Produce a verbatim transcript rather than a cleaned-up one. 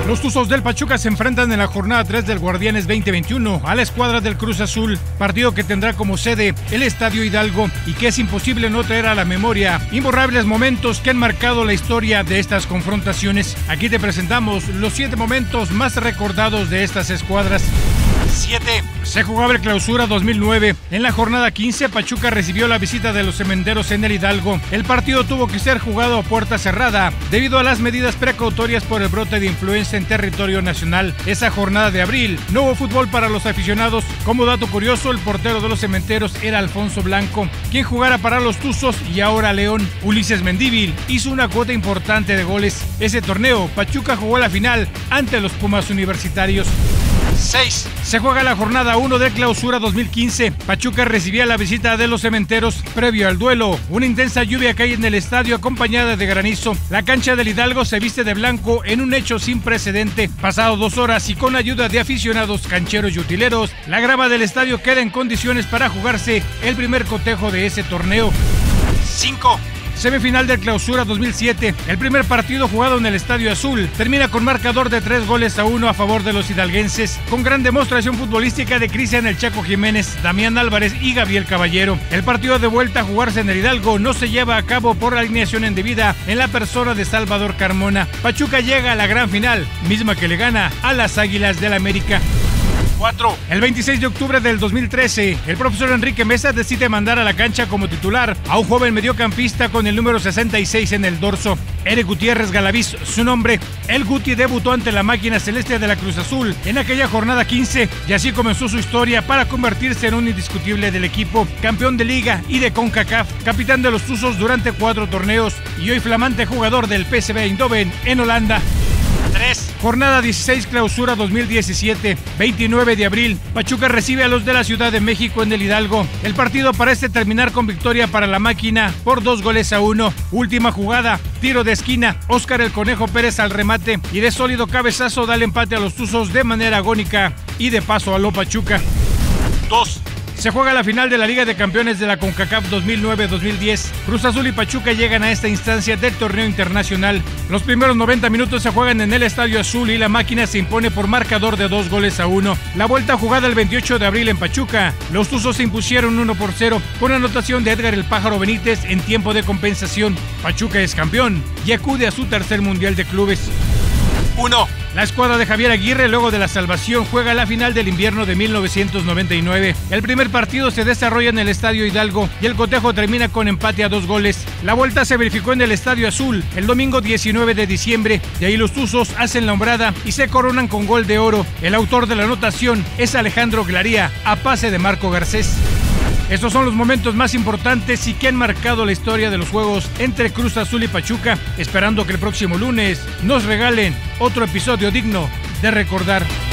Los Tuzos del Pachuca se enfrentan en la jornada tres del Guardianes veinte veintiuno a la escuadra del Cruz Azul, partido que tendrá como sede el Estadio Hidalgo y que es imposible no traer a la memoria imborrables momentos que han marcado la historia de estas confrontaciones. Aquí te presentamos los siete momentos más recordados de estas escuadras. siete. Se jugaba el Clausura dos mil nueve. En la jornada quince, Pachuca recibió la visita de los cementeros en el Hidalgo. El partido tuvo que ser jugado a puerta cerrada debido a las medidas precautorias por el brote de influenza en territorio nacional. Esa jornada de abril no hubo fútbol para los aficionados. Como dato curioso, el portero de los cementeros era Alfonso Blanco, quien jugara para los Tuzos y ahora León. Ulises Mendívil hizo una cuota importante de goles. Ese torneo, Pachuca jugó la final ante los Pumas Universitarios. seis. Se juega la jornada uno de Clausura dos mil quince. Pachuca recibía la visita de los cementeros. Previo al duelo, una intensa lluvia cae en el estadio acompañada de granizo. La cancha del Hidalgo se viste de blanco en un hecho sin precedente. Pasado dos horas y con ayuda de aficionados, cancheros y utileros, la grama del estadio queda en condiciones para jugarse el primer cotejo de ese torneo. cinco. Semifinal del Clausura dos mil siete. El primer partido jugado en el Estadio Azul termina con marcador de tres goles a uno a favor de los hidalguenses, con gran demostración futbolística de Cristian El Chaco Jiménez, Damián Álvarez y Gabriel Caballero. El partido de vuelta a jugarse en el Hidalgo no se lleva a cabo por alineación indebida en la persona de Salvador Carmona. Pachuca llega a la gran final, misma que le gana a las Águilas del América. cuatro. El veintiséis de octubre del dos mil trece, el profesor Enrique Mesa decide mandar a la cancha como titular a un joven mediocampista con el número sesenta y seis en el dorso. Eric Gutiérrez Galaviz, su nombre. El Guti debutó ante la máquina celeste de la Cruz Azul en aquella jornada quince y así comenzó su historia para convertirse en un indiscutible del equipo, campeón de Liga y de CONCACAF, capitán de los Tuzos durante cuatro torneos y hoy flamante jugador del P S V Eindhoven en Holanda. tres. Jornada dieciséis Clausura dos mil diecisiete, veintinueve de abril. Pachuca recibe a los de la Ciudad de México en el Hidalgo. El partido parece terminar con victoria para la máquina por dos goles a uno. Última jugada, tiro de esquina, Óscar el Conejo Pérez al remate y de sólido cabezazo da el empate a los Tuzos de manera agónica y de paso a lo Pachuca. dos. Se juega la final de la Liga de Campeones de la CONCACAF dos mil nueve dos mil diez. Cruz Azul y Pachuca llegan a esta instancia del torneo internacional. Los primeros noventa minutos se juegan en el Estadio Azul y la máquina se impone por marcador de dos goles a uno. La vuelta jugada el veintiocho de abril en Pachuca. Los Tuzos se impusieron uno por cero con anotación de Edgar el Pájaro Benítez en tiempo de compensación. Pachuca es campeón y acude a su tercer Mundial de Clubes. uno. La escuadra de Javier Aguirre, luego de la salvación, juega la final del invierno de mil novecientos noventa y nueve. El primer partido se desarrolla en el Estadio Hidalgo y el cotejo termina con empate a dos goles. La vuelta se verificó en el Estadio Azul el domingo diecinueve de diciembre. De ahí los Tuzos hacen la hombrada y se coronan con gol de oro. El autor de la anotación es Alejandro Glaría, a pase de Marco Garcés. Estos son los momentos más importantes y que han marcado la historia de los juegos entre Cruz Azul y Pachuca, esperando que el próximo lunes nos regalen otro episodio digno de recordar.